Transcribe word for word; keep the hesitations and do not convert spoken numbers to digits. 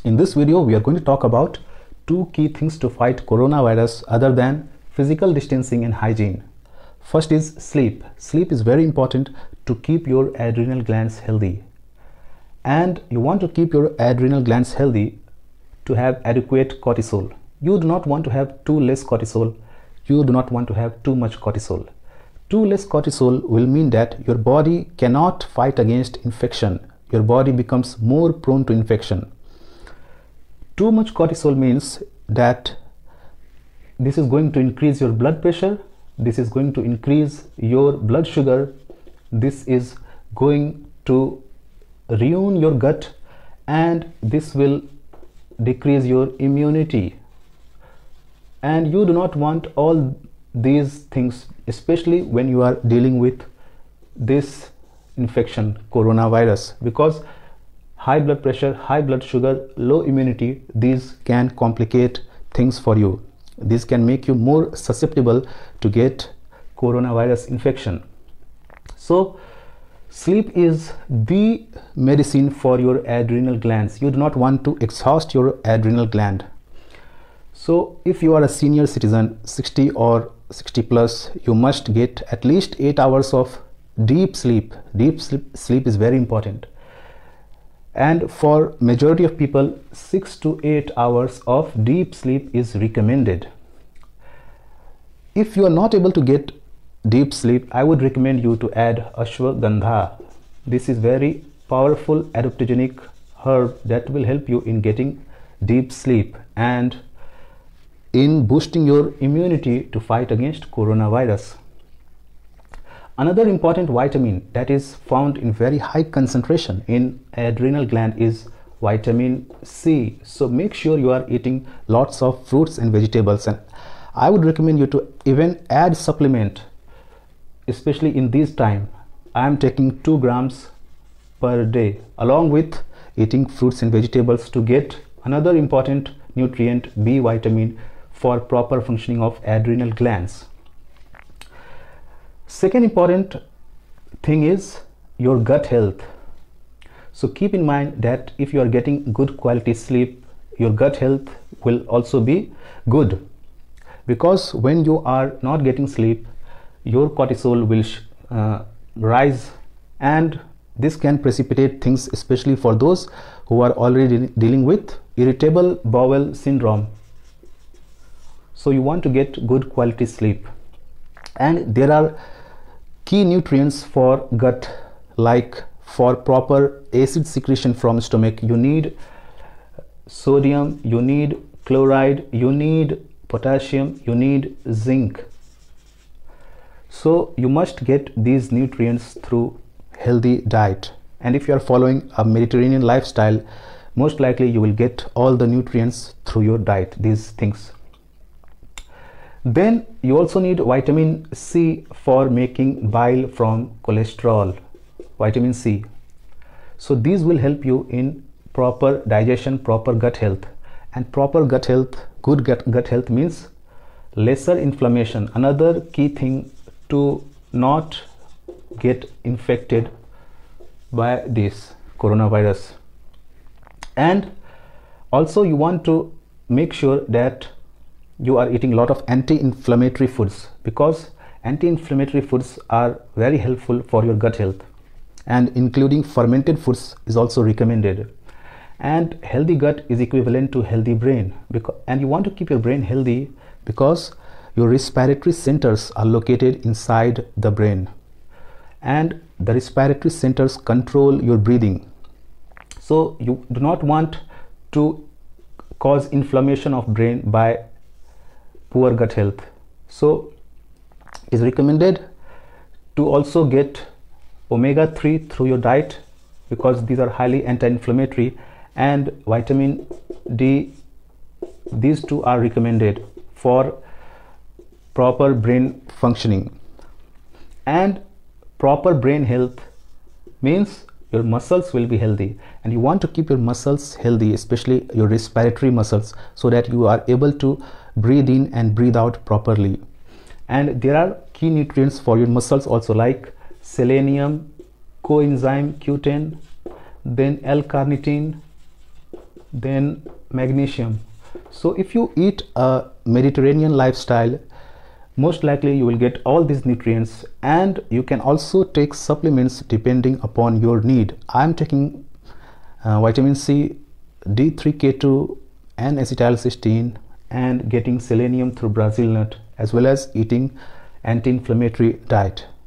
In this video, we are going to talk about two key things to fight coronavirus other than physical distancing and hygiene. First is sleep. Sleep is very important to keep your adrenal glands healthy. And you want to keep your adrenal glands healthy to have adequate cortisol. You do not want to have too less cortisol. You do not want to have too much cortisol. Too less cortisol will mean that your body cannot fight against infection. Your body becomes more prone to infection. Too much cortisol means that this is going to increase your blood pressure, this is going to increase your blood sugar, this is going to ruin your gut, and this will decrease your immunity. And you do not want all these things, especially when you are dealing with this infection, coronavirus, because high blood pressure, high blood sugar, low immunity, these can complicate things for you. This can make you more susceptible to get coronavirus infection. So sleep is the medicine for your adrenal glands. You do not want to exhaust your adrenal gland. So if you are a senior citizen, sixty or sixty plus, you must get at least eight hours of deep sleep. Deep sleep, sleep is very important. And for majority of people, six to eight hours of deep sleep is recommended. If you are not able to get deep sleep, I would recommend you to add Ashwagandha. This is very powerful adaptogenic herb that will help you in getting deep sleep and in boosting your immunity to fight against coronavirus. Another important vitamin that is found in very high concentration in adrenal gland is vitamin C. So make sure you are eating lots of fruits and vegetables, and I would recommend you to even add supplement, especially in this time. I am taking two grams per day along with eating fruits and vegetables to get another important nutrient, B vitamin, for proper functioning of adrenal glands. Second important thing is your gut health. So keep in mind that if you are getting good quality sleep, your gut health will also be good, because when you are not getting sleep, your cortisol will uh, rise, and this can precipitate things, especially for those who are already dealing with irritable bowel syndrome. So you want to get good quality sleep. And there are key nutrients for gut, like for proper acid secretion from stomach, you need sodium, you need chloride, you need potassium, you need zinc. So you must get these nutrients through healthy diet. And if you are following a Mediterranean lifestyle, most likely you will get all the nutrients through your diet, these things. Then you also need vitamin C for making bile from cholesterol, vitamin C. So these will help you in proper digestion, proper gut health. And proper gut health, good gut, gut health means lesser inflammation. Another key thing to not get infected by this coronavirus. And also you want to make sure that you are eating a lot of anti-inflammatory foods, because anti-inflammatory foods are very helpful for your gut health, and including fermented foods is also recommended. And healthy gut is equivalent to healthy brain, because and you want to keep your brain healthy because your respiratory centers are located inside the brain, and the respiratory centers control your breathing. So you do not want to cause inflammation of brain by poor gut health. So it is recommended to also get omega three through your diet, because these are highly anti-inflammatory, and vitamin D, these two are recommended for proper brain functioning. And proper brain health means your muscles will be healthy, and you want to keep your muscles healthy, especially your respiratory muscles, so that you are able to breathe in and breathe out properly. And there are key nutrients for your muscles also, like selenium, coenzyme Q ten, then L-carnitine, Then magnesium. So if you eat a Mediterranean lifestyle, most likely you will get all these nutrients, and you can also take supplements depending upon your need. I'm taking uh, vitamin C, D three K two and acetylcysteine, and getting selenium through Brazil nut, as well as eating anti-inflammatory diet.